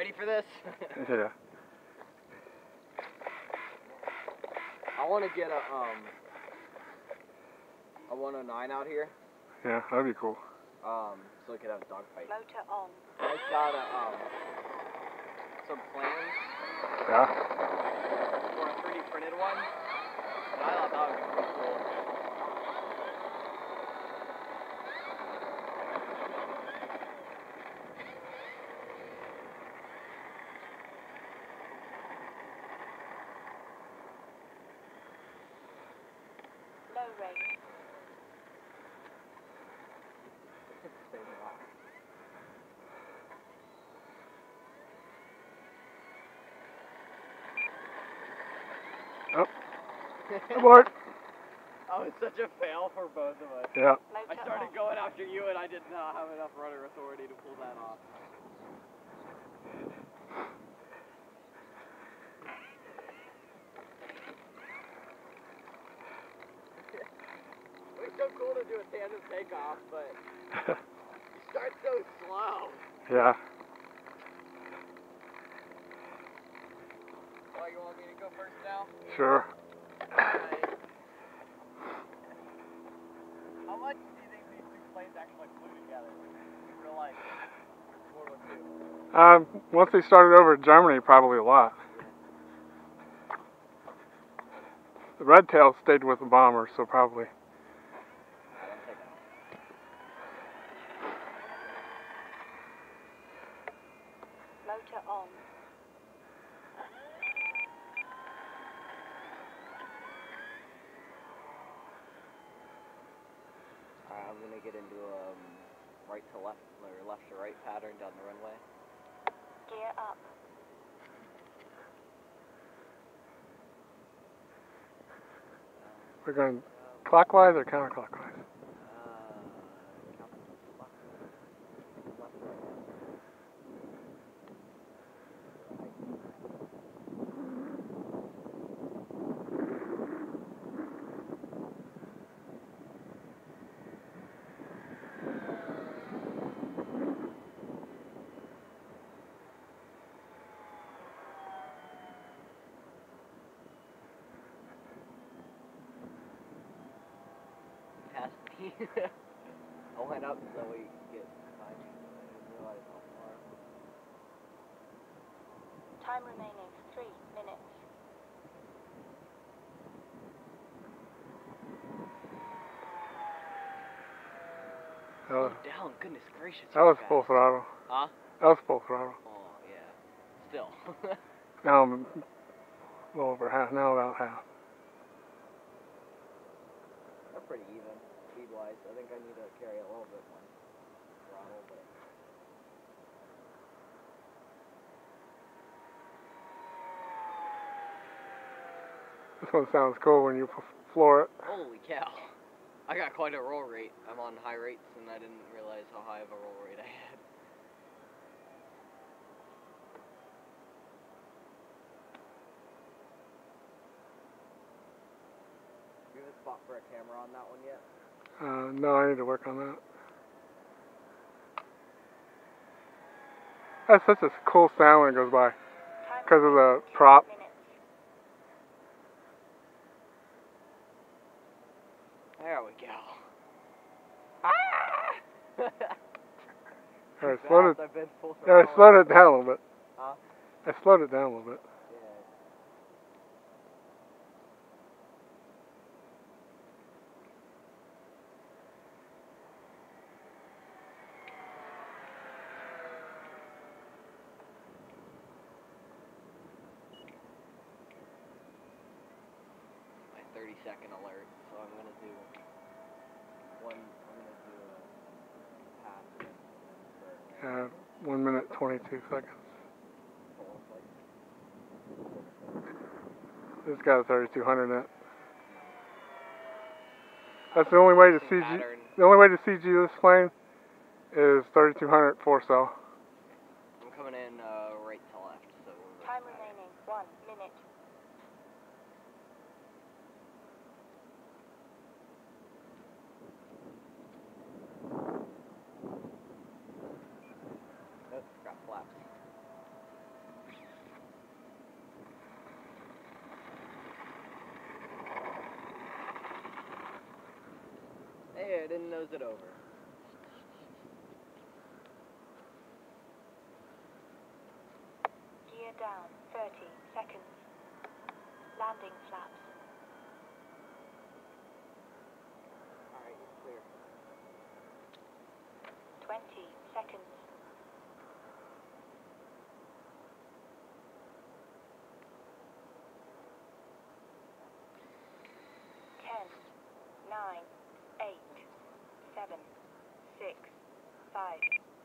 ready for this? Yeah. I want to get a 109 out here. Yeah, that'd be cool. So we could have a dogfight. Motor on. I got some plans. Yeah. For a 3D printed one. And I thought that would be pretty cool. Low rate. Oh. Abort. That was such a fail for both of us. Yeah. I started going after you and I did not have enough rudder authority to pull that off. It's so cool to do a tandem takeoff, but you start so slow. Yeah. Oh, you want me to go first now? Sure. Alright. How much do you think these two planes actually flew together in real life? World War II. Once they started over in Germany, probably a lot. The red tails stayed with the bomber, so probably. Motor on. I'm gonna get into a right to left or left to right pattern down the runway. Gear up. We're going clockwise or counterclockwise? I went up so we could get time. I didn't realize how far. Time remaining 3 minutes. Slow down, goodness gracious. That was full throttle. Huh? That was full throttle. Oh, yeah. Still. Now I'm a little over half, now about half. They're pretty even, speed-wise. I think I need to carry a little bit more throttle, but... This one sounds cool when you floor it. Holy cow. I got quite a roll rate. I'm on high rates, and I didn't realize how high of a roll rate I had. Do you have a spot for a camera on that one yet? No, I need to work on that. That's such a cool sound when it goes by, because of the prop. There we go. I slowed it down a little bit. Huh? I slowed it down a little bit. My 30-second alert, so I'm gonna do a pass. 1 minute 22 seconds. This got a 3200 in it. That's the only way to CG. The only way to CG this plane is 3200 4-cell. I'm coming in right to left, so. Time remaining 1 minute. Got flaps. I didn't nose it over. Gear down, 30 seconds. Landing flaps. Alright, you're clear. 20 seconds. Ten, 9, 8, 7, 6, 5.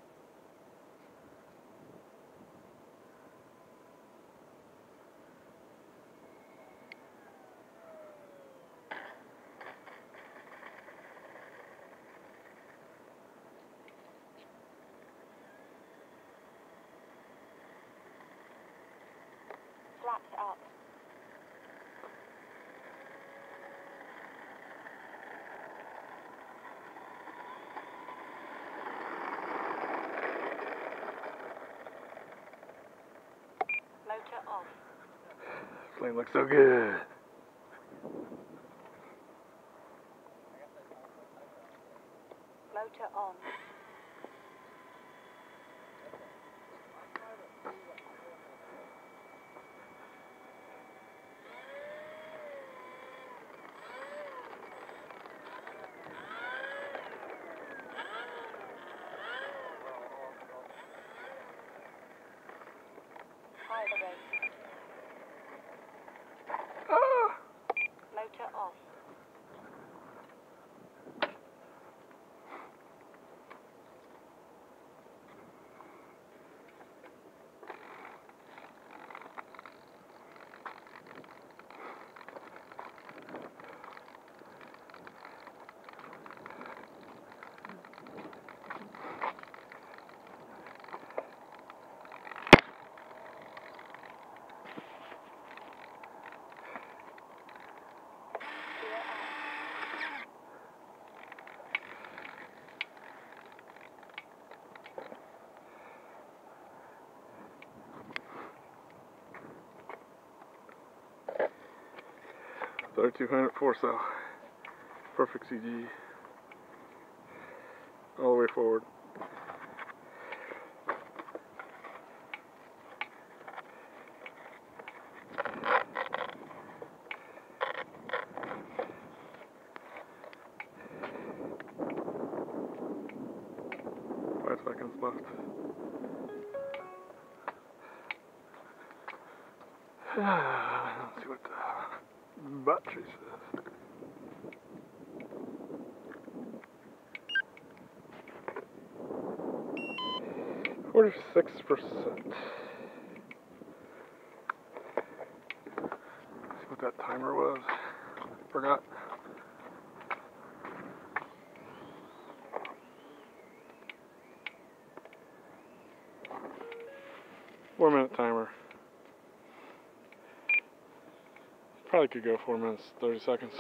Flaps up. Motor off. Plane looks so good. Motor on. High rate. Ah! Motor off. Gear up. 3200 4 cell. Perfect CG. All the way forward. Five seconds left. Let's see what the battery says. 46%. See what that timer was. Forgot. 4-minute timer. Probably could go 4 minutes, 30 seconds.